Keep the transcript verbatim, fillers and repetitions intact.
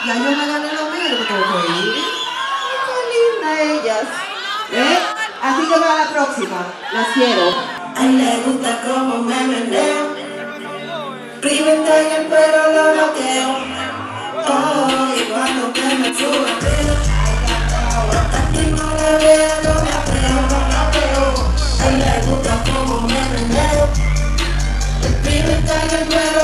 Ya yo me gané lo mío, yo me tengo que ir. Qué linda ellas. ¿Eh? Así que para la próxima. Las quiero. A él le gusta como me meneo. Pimienta en el pelo lo noqueo. Oh, y cuando que me sube el pelo, a ti no le veo, no me apeo, no me apeo. A él le gusta como me meneo. Pimienta en el pelo.